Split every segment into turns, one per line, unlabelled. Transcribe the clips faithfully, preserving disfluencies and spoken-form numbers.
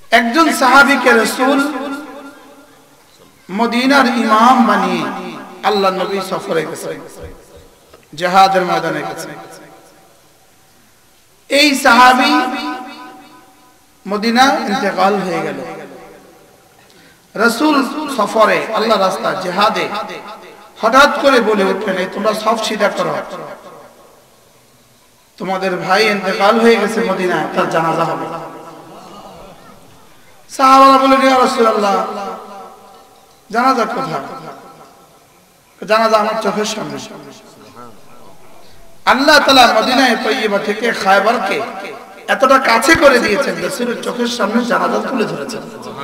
একজন সাহাবীকে রাসূল মদিনার ইমাম বানিয়ে আল্লাহর নবী সফরে গেছেন, জিহাদের ময়দানে গেছেন। এই সাহাবী মদিনা ইন্তেকাল হয়ে গেল। রাসূল সফরে আল্লাহর রাস্তা জিহাদে হঠাৎ করে বলে উঠলেন, তোমরা সব সিধা করো, তোমাদের ভাই ইন্তেকাল হয়ে গেছে মদিনায়, তার জানাজা হবে। সাহাবারা বললেন, ইয়া রাসূলুল্লাহ জানাজা কোথায়? জানাজা আমার চোখের সামনে। আল্লাহ তাআলা মদিনায়ে তয়্যিবা থেকে খায়বারকে এতটা কাছে করে দিয়েছেন, রাসূলের চোখের সামনে জানাজা তুলে ধরেছেন।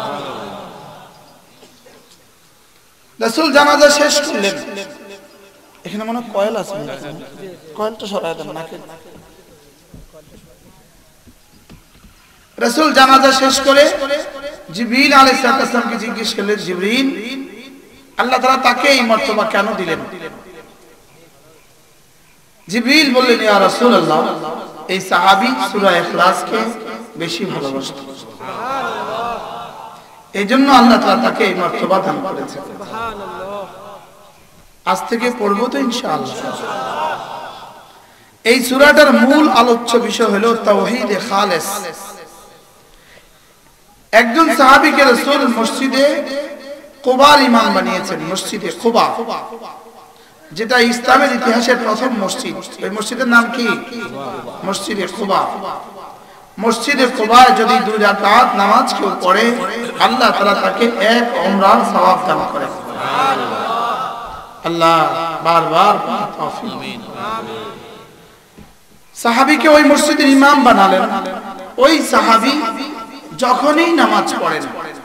রাসূল জানাজা শেষ করলেন। এখানে মনে কয়েল আছে, কয়েলটা সরায় দেন নাকি। রাসূল জানাজা শেষ করে জিবরিল আলাইহিস সালামকে জিজ্ঞেস করলেন, জিবরিল আল্লাহ তাআলা তাকে এই মর্তবা কেন দিলেন? জিবরিল বললেন, ইয়া রাসূলুল্লাহ এই সাহাবী সূরা ইখলাসকে বেশি ভালোবাসত, এইজন্য আল্লাহ তাআলা তাকে এই মর্তবা দান করেছেন। সুবহানাল্লাহ। আজ থেকে পড়ব তো ইনশাআল্লাহ। এই সূরাটার মূল আলোচ্য বিষয় হলো তাওহীদ খালেস। একজন সাহাবীকে রাসূল মসজিদে কুবার ইমাম বানিয়েছেন, মসজিদে কুবা, যেটা ইসলামের ইতিহাসের প্রথম মসজিদ। এই মসজিদের নাম কি? মসজিদে কুবা। মসজিদে কুবায় যদি দুই রাকাত নামাজ কেউ পড়ে, আল্লাহ তাআলা তাকে এক উমরার সওয়াব দান করেন। আল্লাহ বারবার তৌফিক। আমিন। সাহাবীকে ওই মসজিদের ইমাম বানালেন। ওই সাহাবী যখনই নামাজ পড়েন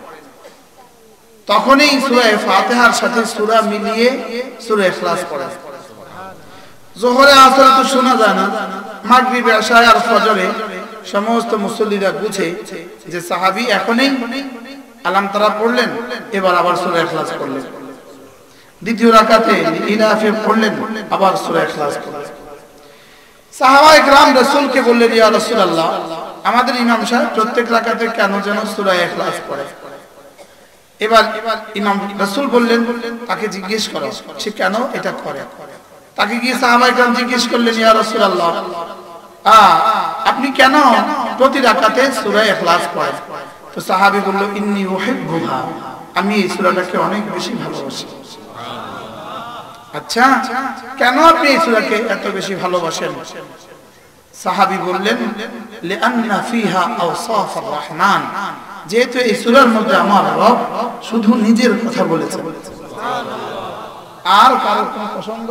তখনই সূরা ফাতিহার সাথে সূরা মিলিয়ে সূরা ইখলাস পড়েন। যোহরে আসরে তো শোনা যায় না, মাগরিব এশা আর ফজরে সমস্ত মুসল্লিরা বুঝে যে সাহাবী এখনই আলাম তারা পড়লেন, এবার আবার সূরা ইখলাস পড়লেন। দ্বিতীয় রাকাতে ইনাফে পড়লেন, আবার সূরা ইখলাস পড়লেন। সাহাবায়ে কেরাম রাসূলকে বললেন, ইয়া রাসূলুল্লাহ আমাদের ইমাম সাহেব প্রত্যেক রাকাতে কেন যেন সূরা ইখলাস পড়ে। এবার ইমাম রাসূল বললেন, তাকে জিজ্ঞেস করো সে কেন এটা করে। তাকে গিয়ে সাহাবায়ে কেরাম জিজ্ঞেস করলেন, ইয়া রাসূলুল্লাহ আ আপনি কেন প্রতি রাকাতে সূরা ইখলাস পড়েন? তো সাহাবী বলল, ইন্নী উহিব্বুহা, আমি এই সূরাটাকে অনেক বেশি ভালোবাসি। আচ্ছা, কেন আপনি এই সূরাকে এত বেশি ভালোবাসেন? সাহাবী বললেন, লিআন্না ফিহা আওসাফুর রহমান, যেহেতু এই সূরার মধ্যে আমার রব শুধু নিজের কথা বলেছেন, আর কারো কোনো প্রসঙ্গ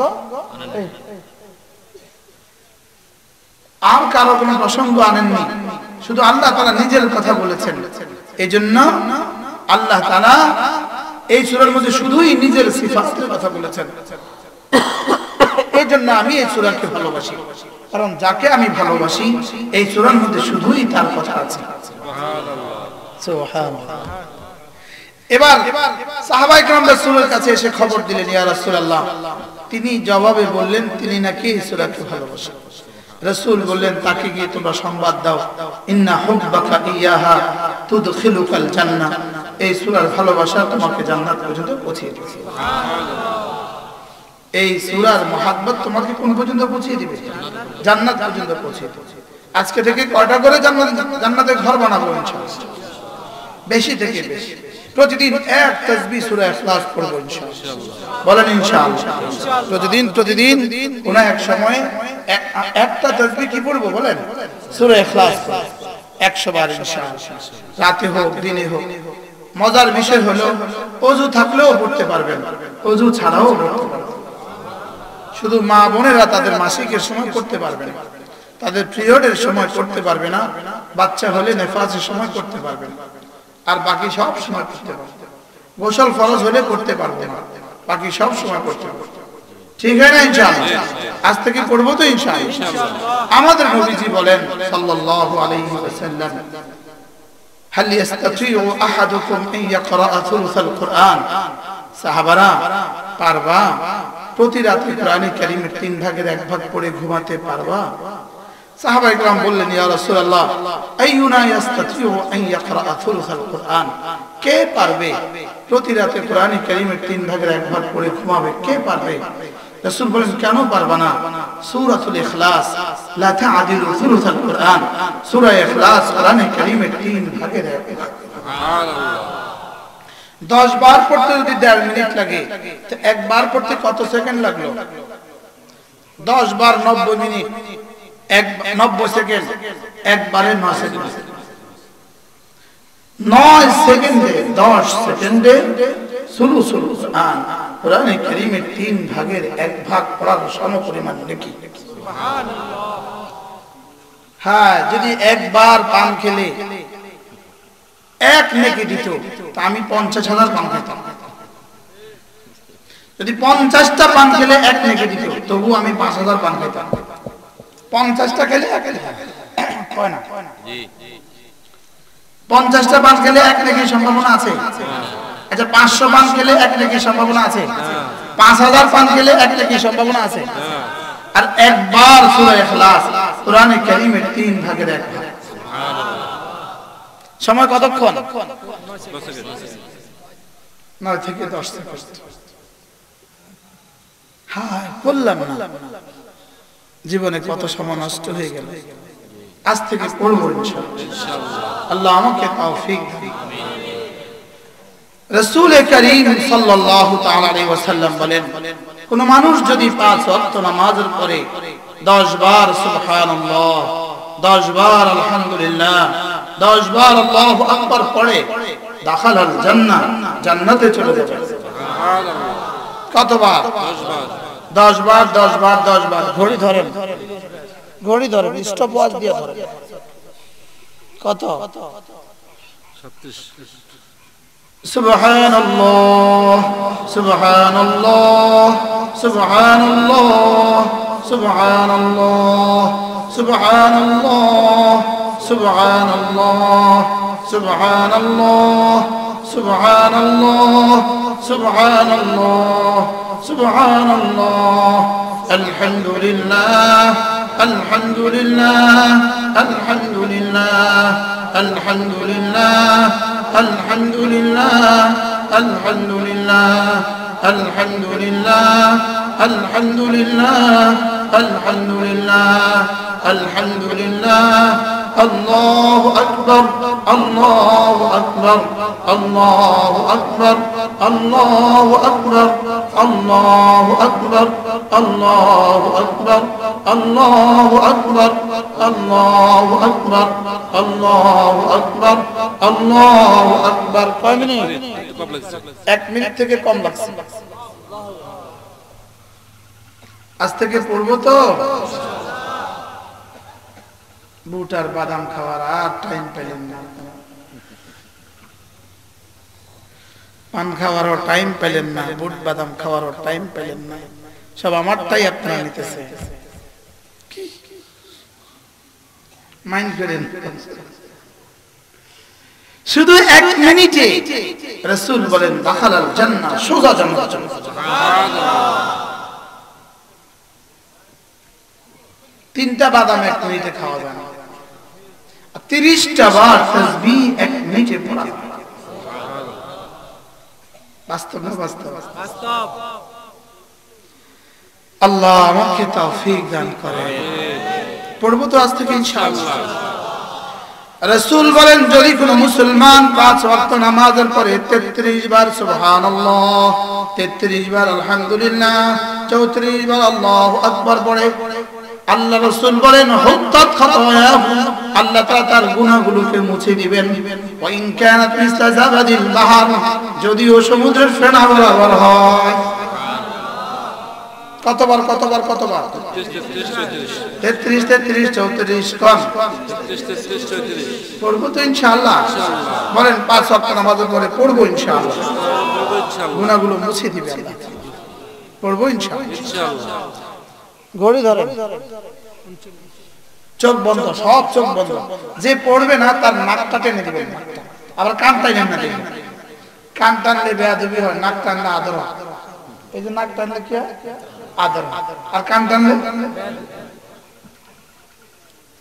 আর কারো কোনো প্রসঙ্গ আনেননি, শুধু আল্লাহ তাআলা নিজের কথা বলেছেন। এজন্য আল্লাহ তাআলা এই সূরার মধ্যে শুধুই নিজের সিফাতের কথা বলেছেন। এজন্য আমি এই সূরাকে ভালোবাসি, কারণ যাকে আমি ভালোবাসি এই সূরার মধ্যে শুধুই তার কথা আছে। সুবহানাল্লাহ, সুবহানাল্লাহ। এবার সাহাবায়ে কেরাম রাসূলের কাছে এসে খবর দিলেন, ইয়া রাসূলুল্লাহ তিনি জবাবে বললেন তিনি নাকি এই সূরাকে ভালোবাসেন। রাসূল বললেন, তাকে গিয়ে তোমরা সংবাদ দাও, ইন্না হুব্বাকা ইয়াহা তুদখিলুকাল জান্নাহ, এই সূরার ভালোবাসা তোমাকে জান্নাত পর্যন্ত পৌঁছিয়ে দিবে। সুবহানাল্লাহ। এই সূরার মহব্বত তোমাকে কোন পর্যন্ত পৌঁছিয়ে দিবে? জান্নাত পর্যন্ত পৌঁছিয়ে দিবে। আজকে থেকে কয়টা করে জান্নাত জান্নাতে ঘর বানাবো ইনশাআল্লাহ, বেশি থেকে বেশি প্রতিদিন এক তাসবিহ সূরা ইখলাস পড়ব ইনশাআল্লাহ। বলেন ইনশাআল্লাহ। প্রতিদিন প্রতিদিন কোন এক সময়ে একটা তাসবিহ কি পড়ব বলেন? সূরা ইখলাস একশো বার ইনশাআল্লাহ, রাতে হোক দিনে হোক। মজার বিষয় হলো ওযু থাকলেও পড়তে পারবেন, ওযু ছাড়াও পড়তে পারবেন। শুধু মা বোনেরা তাদের মাসিকের সময় করতে পারবে না, তাদের পিরিয়ডের সময় করতে পারবে না, বাচ্চা হলে নেফাসের সময় করতে পারবে না, আর বাকি সব সময় করতে পারবে। গোসল ফরজ হলে করতে পারবে না, বাকি সব সময় করতে পারবে। ঠিক আছে না ইনশাআল্লাহ? আজ থেকে পড়ব তো ইনশাআল্লাহ। আমাদের নবীজি বলেন সাল্লাল্লাহু আলাইহি ওয়াসাল্লাম, হাল ইস্তাতিউ আহাদুকুম আন ইয়াকরা থুলুসাল কুরআন, সাহাবারা পারবা প্রতি রাতে কোরআনে কারীমের তিন ভাগের এক ভাগ পড়ে ঘুমাতে পারবা? সাহাবায়ে কেরাম বললেন, ইয়া রাসূলুল্লাহ, আইয়ুনা ইস্তাতিউ আন ইয়াকরা থুলুসাল কুরআন, কে পারবে প্রতি রাতে কোরআন কারীমের তিন ভাগের এক ভাগ পড়ে ঘুমাবে? কে পারবে? রাসূল বলেন, কেন পারবা না? সূরাতুল ইখলাস লা তা'দিলু থুলুসাল কুরআন, সূরা ইখলাস কোরআন কারীমের তিন ভাগের এক ভাগ। সুবহানাল্লাহ। দশ বার পড়তে যদি দেড় মিনিট লাগে, তো একবার পড়তে কত সেকেন্ড লাগলো? দশ বার নব্বই মিনিট, এক নব্বই সেকেন্ড, একবারে নয় সেকেন্ড। নয় সেকেন্ডে দশ সেকেন্ডে সুলুসুল কুরআন কোরআনে কারীমের তিন ভাগের এক ভাগ পড়ার সমপরিমাণ নেকি। সুবহানাল্লাহ। হ্যাঁ, যদি একবার পান খেলে এক নেকি দিত, তা আমি পঞ্চাশ হাজার পান খেতাম। যদি পঞ্চাশটা পান খেলে এক নেকি দিত, তবু আমি পাঁচ হাজার পান খেতাম। পঞ্চাশটা খেলে এক হয় না? পঞ্চাশটা পান খেলে এক নেকির সম্ভাবনা আছে। আচ্ছা, পাঁচশো পান খেলে এক নেকির সম্ভাবনা আছে। পাঁচ হাজার পান খেলে এক নেকির সম্ভাবনা আছে। আর একবার সূরা ইখলাস কোরআনে কারীমের তিন ভাগের এক ভাগ। সময় কতক্ষণ? নয় থেকে দশ সেকেন্ড। হ্যাঁ, বললাম না জীবনে কত সময় নষ্ট হয়ে গেল। আজ থেকে পড়বো ইনশাআল্লাহ। আল্লাহ আমাকে তৌফিক দিন। রাসূল করিম সাল্লাল্লাহু তাআলা আলাইহি ওয়াসাল্লাম বলেন, কোন মানুষ যদি পাঁচ ওয়াক্ত নামাজের পরে দশ বার সুবহানাল্লাহ, দশ বার আলহামদুলিল্লাহ, দশ বার আল্লাহু আকবার পড়ে, দাখালাল জান্নাহ, জান্নাতে চলে যাবে। সুবহানাল্লাহ। কতবার? দশ বার। দশ বার, দশ বার, দশ বার। ঘড়ি ধরেন, ঘড়ি ধরেন, স্টপ ওয়াচ দিয়ে ধরেন। কত? ছত্রিশ। সুবহানাল্লাহ, সুবহানাল্লাহ, সুবহানাল্লাহ, সুবহানাল্লাহ, সুবহানাল্লাহ, সুবহানাল্লাহ, সুবহানাল্লাহ, সুবহানাল্লাহ, সুবহানাল্লাহ, সুবহানাল্লাহ, আলহামদুলিল্লাহ, আলহামদুলিল্লাহ, আলহামদুলিল্লাহ, আলহামদুলিল্লাহ, আলহামদুলিল্লাহ, আলহামদুলিল্লাহ, আলহামদুলিল্লাহ, আলহামদুলিল্লাহ, আলহামদুলিল্লাহ, আলহামদুলিল্লাহ, আল্লাহু আকবার, আল্লাহু আকবার, আল্লাহু আকবার, আল্লাহু আকবার, আল্লাহু আকবার, আল্লাহু আকবার, আল্লাহু আকবার, আল্লাহু আকবার, আল্লাহু আকবার, আল্লাহু আকবার। কয় মিনিট? এক মিনিট থেকে কম লাগছে। আজ থেকে পড়বো তো। বুট আর বাদাম খাওয়ার আর টাইম পেলেন না, পান খাওয়ারও টাইম পেলেন না, বুট বাদাম খাওয়ারও টাইম পেলেন না, সব আমারটাই আপনারা নিতেছে। মাইন্ড করেন। শুধু এক মিনিটে রাসূল বলেন, দাখালাল জান্নাহ, সোজা জান্নাত। তিনটা বাদাম এক মিনিটে খাওয়া যায় না, তিরিশটা বার তাসবিহ এক মিনিটে পড়া। বাস্তব না বাস্তব? বাস্তব। আল্লাহ আমাকে তৌফিক দান করে। পড়বো তো আজ থেকে ইনশাআল্লাহ। রাসূল বলেন, যদি কোনো মুসলমান পাঁচ ওয়াক্ত নামাজের পরে তেত্রিশ বার সুবহানাল্লাহ, তেত্রিশ বার আলহামদুলিল্লাহ, চৌত্রিশ বার আল্লাহু আকবার পড়ে, আল্লাহ রাসূল বলেন, হুত্তাত খাতায়াহু, আল্লাহ তাআলা তার গুনাহগুলোকে মুছে দিবেন। ওয়া ইন কানাত মিসলা যাবাদিল বাহর, যদিও সমুদ্রের ফেনা বরাবর হয়। কতবার কতবার কতবার? তেত্রিশ, তেত্রিশ, চৌত্রিশ, কম পড়বো তো ইনশাআল্লাহ। বলেন, পাঁচ ওয়াক্ত নামাজের পরে পড়বো ইনশাআল্লাহ, গুনাহগুলো মুছে দিবেন আল্লাহ। পড়বো ইনশাআল্লাহ। ঘড়ি ধরেন, চোখ বন্ধ, সব চোখ বন্ধ। যে পড়বে না তার নাকটা টেনে দিবেন, আবার কান টাইনেন না। কান টানলে বেয়াদবি হয়, নাক টানলে আদর হয়। এই যে নাক টানলে কি হয়? আদর। আর কান টানলে